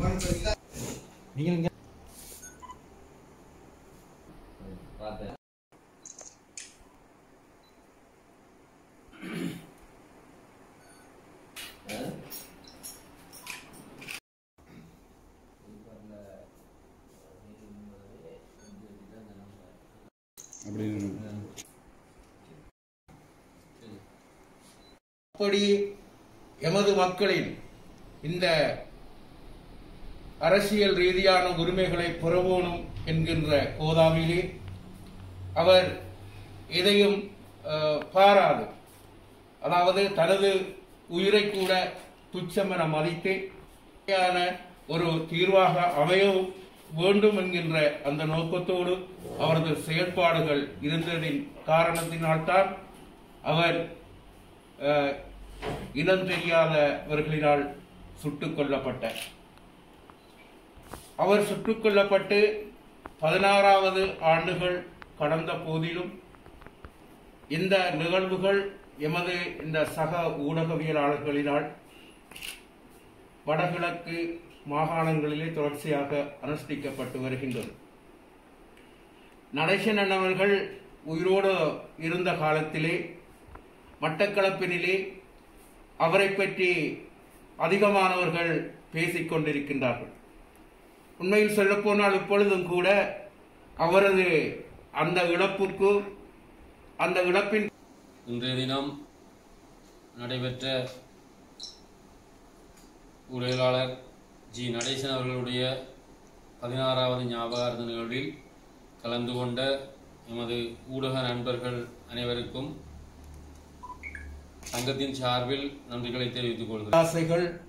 நீங்கள் அப்படி எமது மக்களின் இந்த அரசியல் ரீதியான உரிமைகளை பெறவேணும் என்கின்ற கோதாவிலே அவர் எதையும் பாராது, அதாவது தனது உயிரை கூட துச்சமென மதித்து ஒரு தீர்வாக அமைய வேண்டும் என்கின்ற அந்த நோக்கத்தோடு அவரது செயல்பாடுகள் இருந்ததின் காரணத்தினால்தான் அவர் இனம் தெரியாதவர்களினால் சுட்டுக் கொல்லப்பட்டார். அவர் சுட்டுக் கொல்லப்பட்டு 16வது ஆண்டுகள் கடந்த போதிலும் இந்த நிகழ்வுகள் எமது இந்த சக ஊடகவியலாளர்களினால் வடகிழக்கு மாகாணங்களிலே தொடர்ச்சியாக அனுஷ்டிக்கப்பட்டு வருகின்றது. நடேசன் அவர்கள் உயிரோடு இருந்த காலத்திலே மட்டக்களப்பினிலே அவரை பற்றி அதிகமானவர்கள் பேசிக் கொண்டிருக்கின்றார்கள். உண்மையில் சொல்லப்போனால் இப்பொழுதும் கூட அவரது அந்த இழப்புக்கு அந்த இழப்பின் இன்றைய தினம் நடைபெற்ற ஊடகவியலாளர் ஜி நடேசன் அவர்களுடைய 16வது ஞாபகார்த்த நிகழ்வில் கலந்து கொண்ட எமது ஊடக நண்பர்கள் அனைவருக்கும் சங்கத்தின் சார்பில் நன்றிகளை தெரிவித்துக் கொள்கிறேன்.